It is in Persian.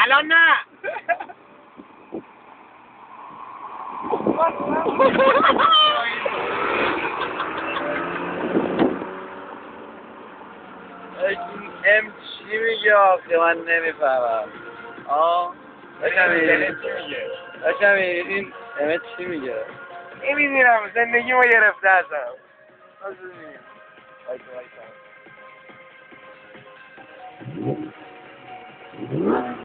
الان نه. ام چی میگه آخه من نمیفهمم. داشتم این ام چی میگه؟ نمیدونم زندگی ما گرفته ازم.